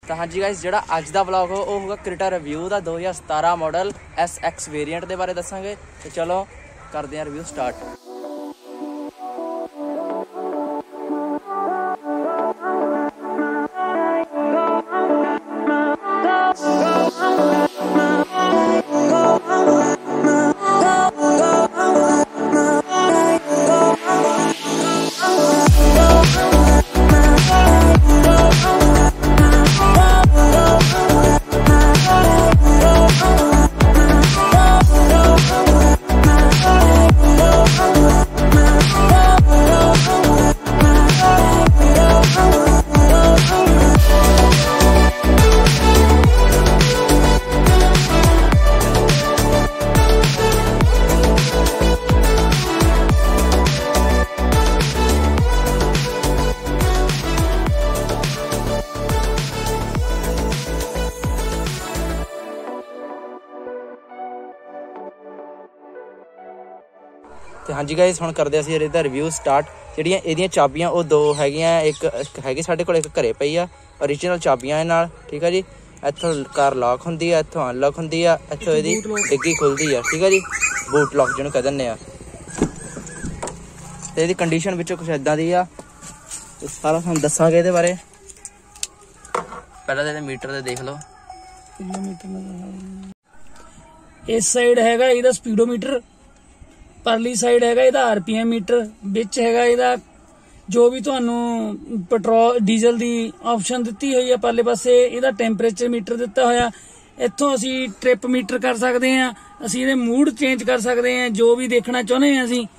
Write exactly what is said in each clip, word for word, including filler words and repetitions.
तो हाँ जी गाइस, जो अज का व्लॉग हो होगा क्रेटा रिव्यू का दो हज़ार सतारह मॉडल एस एक्स वेरिएंट के बारे दसांगे। तो चलो करते हैं रिव्यू स्टार्ट। तो हाँ जी गाइस, हुण करदे असीं इहदा रिव्यू स्टार्ट। जिहड़ियां इहदियां चाबियां वो दो हैगियां, एक हैगी साडे कोल, एक घरे पई आ ओरिजिनल चाबियां इहदे नाल। ठीक है जी, इत्थों कार लॉक हुंदी आ, इत्थों अनलॉक हुंदी आ, इत्थों इहदी डिग्गी खुलदी आ। ठीक है जी, बूट लॉक जिहनूं कह दिंदे आ। ते इहदी कंडीशन विचों कुछ इदां दी आ, सारा तुहानूं दस्सांगे इहदे बारे। पहलां इहदे मीटर ते देख लो। इस साइड हैगा इहदा स्पीडोमीटर, परली साइड हैगा इहदा आरपीएम मीटर, विच हैगा इहदा जो भी तुहानूं पेट्रोल डीजल दी ऑप्शन दित्ती हुई है। परले पासे इहदा टैंपरेचर मीटर दिता होया। इत्थों असीं ट्रिप मीटर कर सकते हैं, असीं इहदे मूड चेंज कर सकते हैं, जो भी देखना चाहुंदे हैं असीं।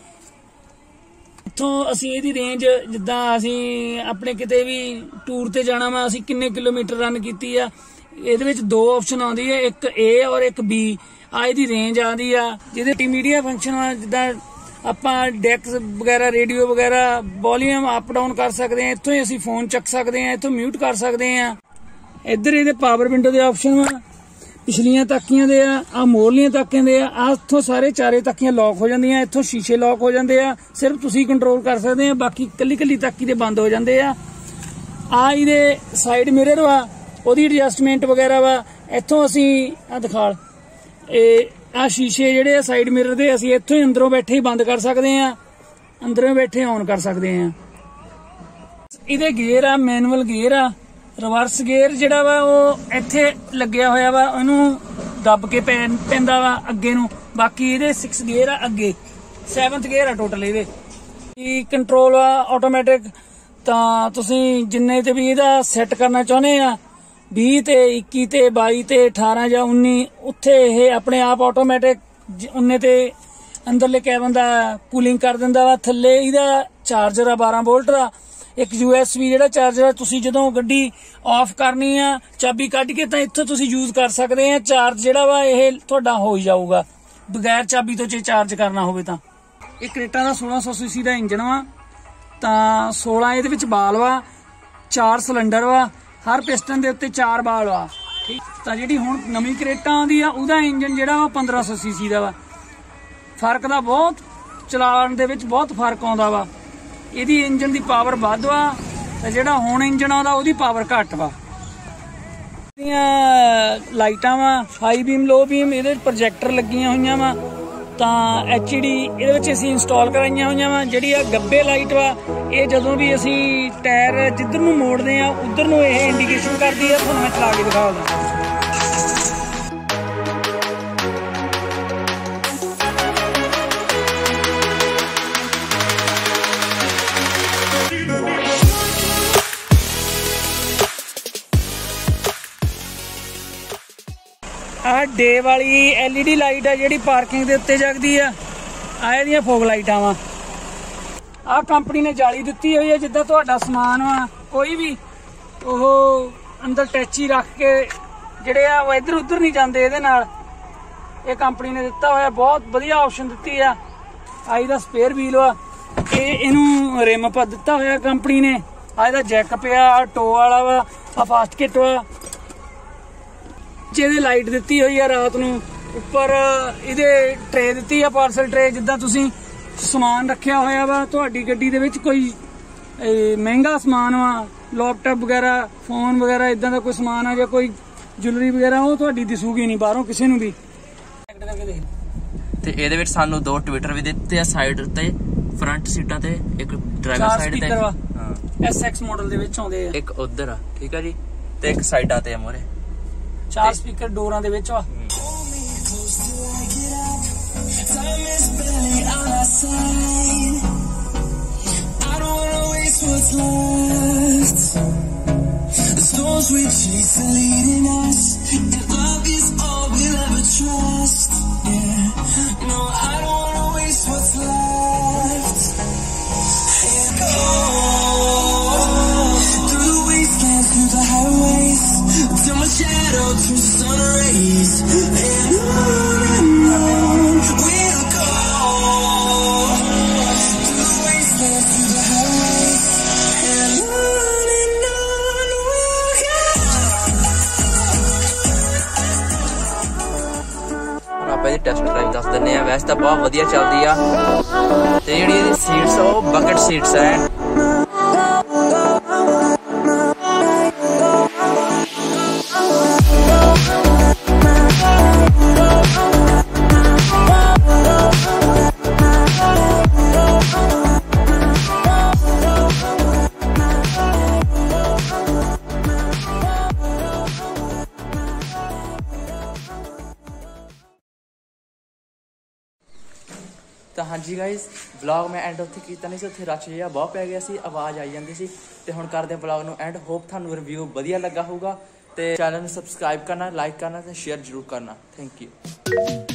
इत्थों असीं इहदी रेंज जिद्दां असीं अपने किते भी टूर ते जाना वा, असीं किन्ने किलोमीटर रन कीती आ। इहदे विच दो ऑप्शन आउंदी है, एक ए और एक बी। आ इहदी रेंज आती आ, जिहदे मीडिया फंक्शन आ, जिद्दां आपां डैक्स वगैरह, रेडियो वगैरह, वॉल्यूम अप डाउन कर सकते हैं। इत्थों ही असीं फोन चक सकते हैं, इत्थों म्यूट कर सकते हैं। इधर इहदे पावर विंडो दे ऑप्शन वा, पिछलियां ताकियां दे आ, आ मोरलियां ताकियां दे आ। इत्थों सारे चारे ताकियां लॉक हो जांदियां, इत्थों शीशे लॉक हो जांदे आ, सिर्फ तुसीं कंट्रोल कर सकते हैं, बाकी कल्ली कल्ली ताकी दे बंद हो जांदे आ। आ इहदे साइड मिरर वा, ओहदी एडजस्टमेंट वगैरह वा। इत्थों असीं आ दिखा आ शीशे जिहड़े आ साइड मिरर दे, असीं इत्थों ही अंदरों बैठे ही बंद कर सकते हैं, अंदरों बैठे ऑन कर सकते हैं। इहदे गेयर आ, मैनुअल गेयर आ। रिवर्स गेयर जिहड़ा वा ओह इत्थे लगਿਆ होया वा, ओहनूं दब के पैन पैंदा वा अग्गे नूं। बाकी इहदे सिक्स गेयर आ अग्गे, सैवंथ गेयर आ टोटल इहदे। की कंट्रोल आ ऑटोमैटिक, तां तुसीं जिन्ने ते भी इहदा सैट करना चाहुंदे आ, बीस ते इक्की ते बाई ते अठारह या उन्नी, उत्थे ये अपने आप ऑटोमैटिक उन्ने ते अंदरले कैबन दा कूलिंग कर दिंदा वा। थल्ले इहदा चार्जर आ बारह वोल्ट दा, एक यूएसबी जिहड़ा चार्जर आ। तुसीं जदों गड्डी ऑफ करनी आ, चाबी कढ के तां इत्थों तुसीं यूज कर सकदे आ। चार्ज जिहड़ा वा ये तुहाडा हो ही जाऊगा बगैर चाबी तो, जे चार्ज करना होवे तां। इह क्रेटा दा सोलह सौ सीसी दा इंजन वा, तां सोलह इहदे विच बाल वा, चार सिलेंडर वा, हर पिस्टन दे उत्ते चार बाल वा। ठीक, तां जिहड़ी हुण नवीं क्रेटा आउंदी आ उहदा इंजन जिहड़ा वा पंद्रह सौ सीसी दा वा। फर्क दा बहुत चलाण दे विच बहुत फर्क आउंदा वा। इहदी इंजन दी पावर वध वा, ते जिहड़ा हुण इंजन आउंदा उहदी पावर घट वा। इहदियां लाइटां वा हाई बीम लो बीम, इहदे प्रोजैक्टर लगियां होईयां वा। तां एच डी इहदे विच असीं इंस्टॉल कराईयां होईयां वा। जिहड़ी आ गब्बे लाइट वा, ये जदों भी असीं टायर जिधर नूं मोड़दे आ उधर नूं ये इंडीकेशन करदी है। तुहानूं मैं चला के दिखाऊंगा। आ डे वाली एलईडी लाइट आ जिहड़ी पार्किंग दे उत्ते जगदी आ। आ इहदियां फोग लाइटां वा। आ कंपनी ने जाली दित्ती हुई है, जिद्दां तुहाडा समान वा कोई भी ओह अंदर टैची रख के जिहड़े आ वो इधर उधर नहीं जांदे। इहदे नाल ये कंपनी ने दित्ता होया, बहुत वधिया ऑप्शन दित्ती आ। आ इहदा स्पेयर व्हील वा, ਇਹ ਇਹਨੂੰ ਰਿਮ ਪਾ ਦਿੱਤਾ ਹੋਇਆ ਕੰਪਨੀ ਨੇ। ਆ ਇਹਦਾ ਜੈਕ ਪਿਆ, ਟੋ ਵਾਲਾ ਵਾ, ਆ ਫਾਸਟ ਕਿਟ ਵਾ, ਜਿਹਦੇ ਲਾਈਟ ਦਿੱਤੀ ਹੋਈ ਆ ਰਾਤ ਨੂੰ। ਉੱਪਰ ਇਹਦੇ ਟਰੇ ਦਿੱਤੀ ਆ, ਪਾਰਸਲ ਟਰੇ। ਜਿੱਦਾਂ ਤੁਸੀਂ ਸਮਾਨ ਰੱਖਿਆ ਹੋਇਆ ਵਾ ਤੁਹਾਡੀ ਗੱਡੀ ਦੇ ਵਿੱਚ, ਕੋਈ ਮਹਿੰਗਾ ਸਮਾਨ ਵਾ ਲੈਪਟਾਪ ਵਗੈਰਾ, ਫੋਨ ਵਗੈਰਾ ਇਦਾਂ ਦਾ ਕੋਈ ਸਮਾਨ ਆ ਜਾਂ ਕੋਈ ਜੁਐਲਰੀ ਵਗੈਰਾ, ਉਹ ਤੁਹਾਡੀ ਦਿਸੂਗੀ ਨਹੀਂ ਬਾਹਰੋਂ ਕਿਸੇ ਨੂੰ ਵੀ। ਤੇ ਇਹਦੇ ਵਿੱਚ ਸਾਨੂੰ ਦੋ ਟਵਿੱਟਰ ਵੀ ਦਿੱਤੇ ਆ ਸਾਈਡ ਉੱਤੇ, ਫਰੰਟ ਸੀਟਾਂ ਤੇ, ਇੱਕ ਡਰਾਈਵਰ ਸਾਈਡ ਤੇ। ਹਾਂ, ਐਸ ਐਕਸ ਮਾਡਲ ਦੇ ਵਿੱਚ ਆਉਂਦੇ ਆ। ਇੱਕ ਉਧਰ ਆ, ਠੀਕ ਆ ਜੀ, ਤੇ ਇੱਕ ਸਾਈਡਾਂ ਤੇ ਆ ਮੋਰੇ। ਚਾਰ ਸਪੀਕਰ ਡੋਰਾਂ ਦੇ ਵਿੱਚ ਵਾ। The storms we chase are leading us, and love is all we'll ever trust. Yeah, no, I don't wanna waste what's left. And go through the wastelands, through the highways, till my shadow turns to sun rays. And on and on we'll go through the wastelands, through the highways, and on and on we'll go. ਹੁਣ ਆਪਾਂ ਇਹਦੀ test drive ਦੱਸ ਦਿੰਨੇ ਆ। ਵੈਸੇ ਤਾਂ ਬਹੁਤ ਵਧੀਆ ਚੱਲਦੀ ਆ, ਤੇ ਜਿਹੜੀ ਇਹਦੀ ਸੀਟਸ ਆ ਉਹ ਬਕਟ ਸੀਟਸ ਆ। ਤਾਂ ਹਾਂਜੀ ਗਾਇਜ਼, ਵਲੌਗ ਮੈਂ ਐਂਡ ਉੱਥੇ ਕੀਤਾ ਨਹੀਂ ਸੀ, ਉੱਥੇ ਰਸ਼ ਜਿਹਾ ਬਹੁਤ ਪੈ ਗਿਆ ਸੀ, ਆਵਾਜ਼ ਆਈ ਜਾਂਦੀ ਸੀ। ਤੇ ਹੁਣ ਕਰਦੇ ਹਾਂ ਵਲੌਗ ਨੂੰ ਐਂਡ। ਹੋਪ ਤੁਹਾਨੂੰ ਰਿਵਿਊ ਵਧੀਆ ਲੱਗਾ ਹੋਊਗਾ, ਤੇ ਚੈਨਲ ਨੂੰ ਸਬਸਕ੍ਰਾਈਬ ਕਰਨਾ, ਲਾਈਕ ਕਰਨਾ ਤੇ ਸ਼ੇਅਰ ਜ਼ਰੂਰ ਕਰਨਾ। Thank you.